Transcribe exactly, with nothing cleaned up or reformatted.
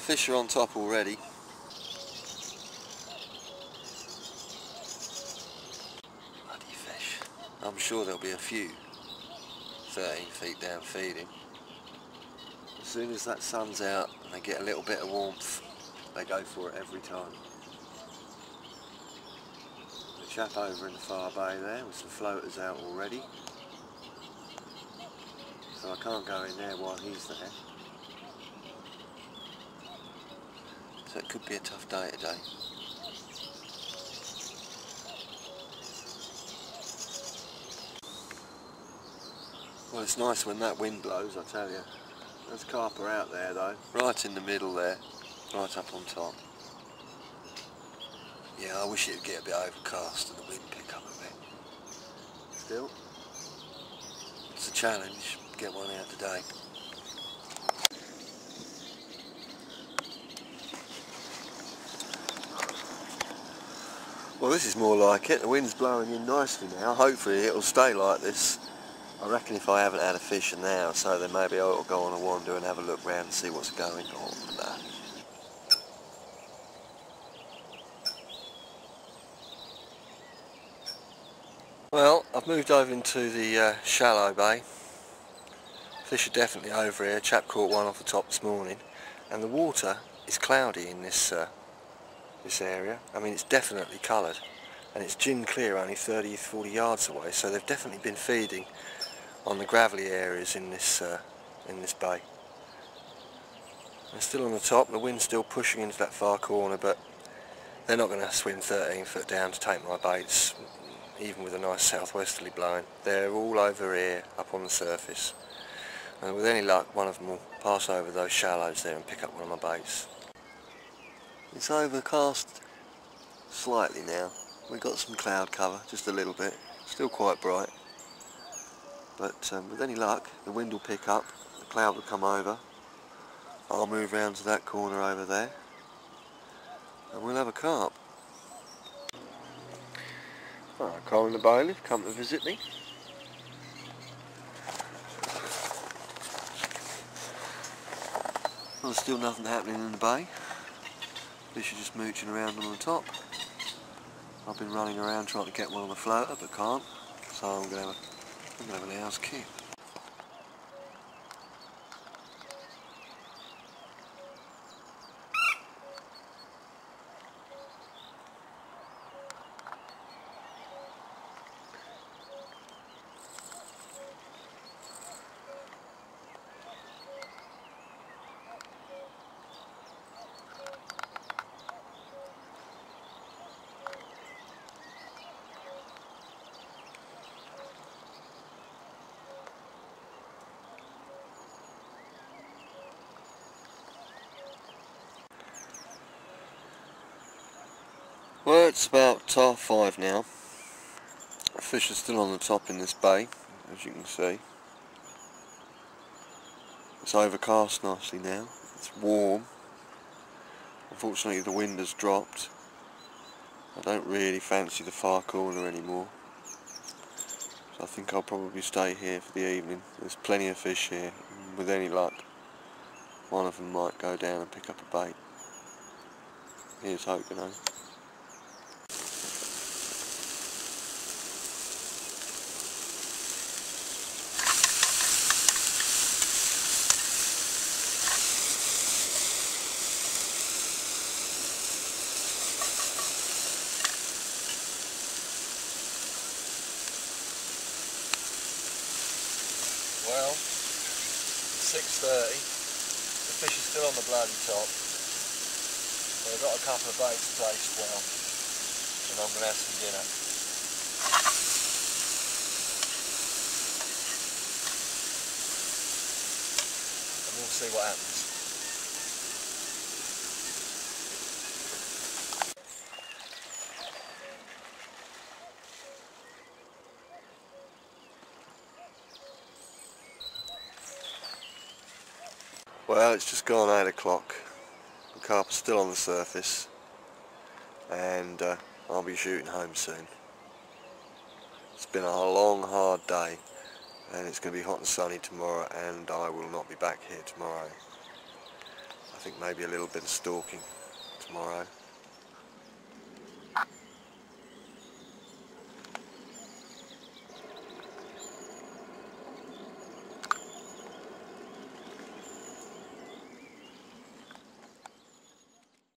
Fish are on top already. Bloody fish. I'm sure there'll be a few thirteen feet down feeding. As soon as that sun's out and they get a little bit of warmth, they go for it every time. The chap over in the far bay there with some floaters out already, so I can't go in there while he's there. So it could be a tough day today. Well, it's nice when that wind blows, I tell you. There's carp are out there though, right in the middle there, right up on top. Yeah, I wish it would get a bit overcast and the wind pick up a bit. Still, it's a challenge, get one out today. Well, this is more like it. The wind's blowing in nicely now. Hopefully it'll stay like this. I reckon if I haven't had a fish in there or so, then maybe I'll go on a wander and have a look round and see what's going on. Well, I've moved over into the uh, shallow bay. Fish are definitely over here. Chap caught one off the top this morning, and the water is cloudy in this uh, this area. I mean, it's definitely coloured, and it's gin clear, only thirty, forty yards away. So they've definitely been feeding on the gravelly areas in this uh, in this bay. They're still on the top. The wind's still pushing into that far corner, but they're not going to swim thirteen foot down to take my baits, even with a nice southwesterly blowing. They're all over here, up on the surface. And with any luck, one of them will pass over those shallows there and pick up one of my baits. It's overcast slightly now. We've got some cloud cover, just a little bit. Still quite bright. But um, with any luck, the wind will pick up, the cloud will come over. I'll move round to that corner over there, and we'll have a carp. Alright, Colin the bailiff, come to visit me. Well, there's still nothing happening in the bay. Fish are just mooching around on the top. I've been running around trying to get one on the floater, but can't. So I'm going to have a, I'm going to have an hour's kick. Well, it's about half five now. Fish are still on the top in this bay, as you can see. It's overcast nicely now. It's warm. Unfortunately, the wind has dropped. I don't really fancy the far corner anymore, so I think I'll probably stay here for the evening. There's plenty of fish here. With any luck, one of them might go down and pick up a bait. Here's hoping, eh? Well, six thirty, the fish are still on the bloody top. They've got a couple of baits placed well, and I'm going to have some dinner. And we'll see what happens. Well, it's just gone eight o'clock. The carp is still on the surface, and uh, I'll be shooting home soon. It's been a long, hard day, and it's going to be hot and sunny tomorrow, and I will not be back here tomorrow. I think maybe a little bit of stalking tomorrow.